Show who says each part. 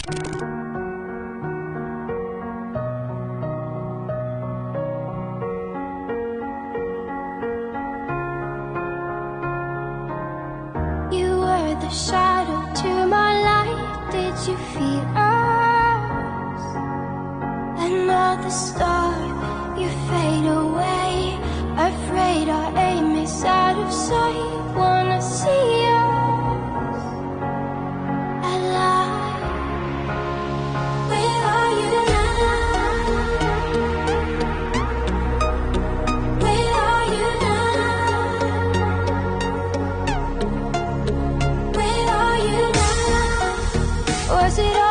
Speaker 1: You were the shadow to my light. Did you feel us? Another star, you fade away. Afraid our aim is out of sight. Wanna see us alive. Where are you now? Where are you now? Where are you now? Was it